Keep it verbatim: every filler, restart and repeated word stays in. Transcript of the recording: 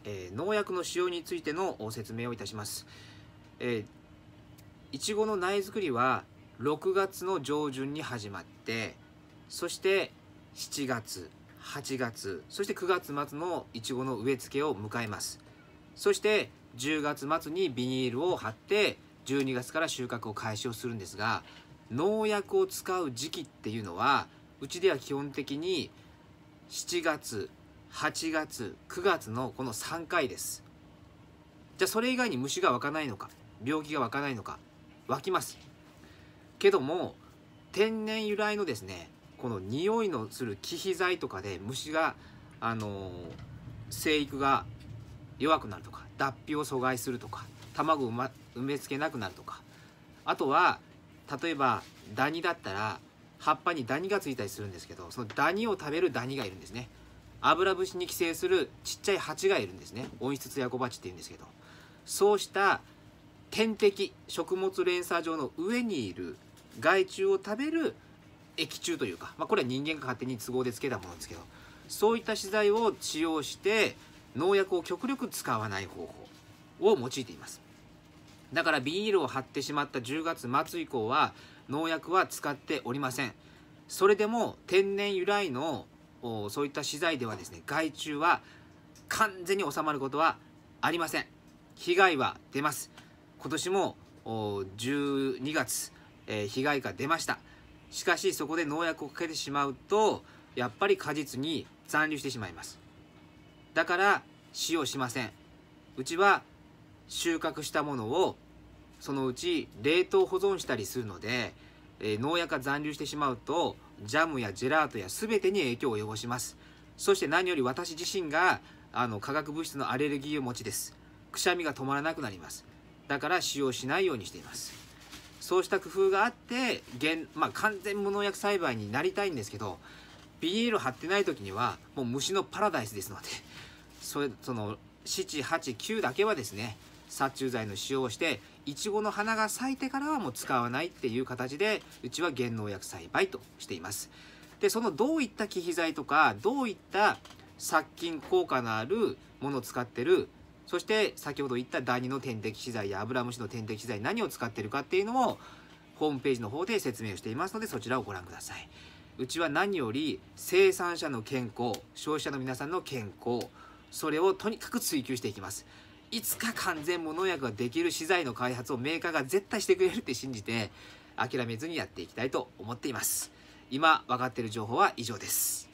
えー、農薬の使用についての説明をいたします。えー、いちごの苗作りはろくがつの上旬に始まって、そしてしちがつ、はちがつ、そしてくがつ末のいちごの植え付けを迎えます。そしてじゅうがつ末にビニールを貼ってじゅうにがつから収穫を開始をするんですが、農薬を使う時期っていうのはうちでは基本的にしちがつ、はちがつ、くがつのこのさんかいです。じゃあそれ以外に虫が湧かないのか、病気が湧かないのか、湧きますけども、天然由来のですね、この匂いのする忌避剤とかで虫があのー、生育が弱くなるとか、脱皮を阻害するとか、卵を埋め付けなくなるとか、あとは例えばダニだったら葉っぱにダニがついたりするんですけど、そのダニを食べるダニがいるんですね。アブラ節に寄生するちっちゃい蜂がいるんですね。温室ツヤコバチっていうんですけど、そうした天敵、食物連鎖上の上にいる害虫を食べる益虫というか、まあ、これは人間が勝手に都合でつけたものですけど、そういった資材を使用して農薬を極力使わない方法を用いています。だからビニールを貼ってしまったじゅうがつ末以降は農薬は使っておりません。それでも天然由来のそういった資材ではですね、害虫は完全に収まることはありません。被害は出ます。今年もじゅうにがつ、えー、被害が出ました。しかしそこで農薬をかけてしまうとやっぱり果実に残留してしまいます。だから使用しません。うちは収穫したものをそのうち冷凍保存したりするので、えー、農薬が残留してしまうとジャムやジェラートや全てに影響を及ぼします。そして何より私自身があの化学物質のアレルギーを持ちです。くしゃみが止まらなくなります。だから使用しないようにしています。そうした工夫があって現、まあ、完全無農薬栽培になりたいんですけど、ビニール貼ってない時にはもう虫のパラダイスですので、それそのなな、はち、きゅうだけはですね、殺虫剤の使用をしていちごの花が咲いてからはもう使わないっていう形でうちは減農薬栽培としています。でそのどういった忌避剤とかどういった殺菌効果のあるものを使ってる、そして先ほど言ったダニの天敵資材やアブラムシの天敵資材、何を使ってるかっていうのをホームページの方で説明をしていますので、そちらをご覧ください。うちは何より生産者の健康、消費者の皆さんの健康、それをとにかく追求していきます。いつか完全無農薬ができる資材の開発をメーカーが絶対してくれるって信じて諦めずにやっていきたいと思っています。今分かっている情報は以上です。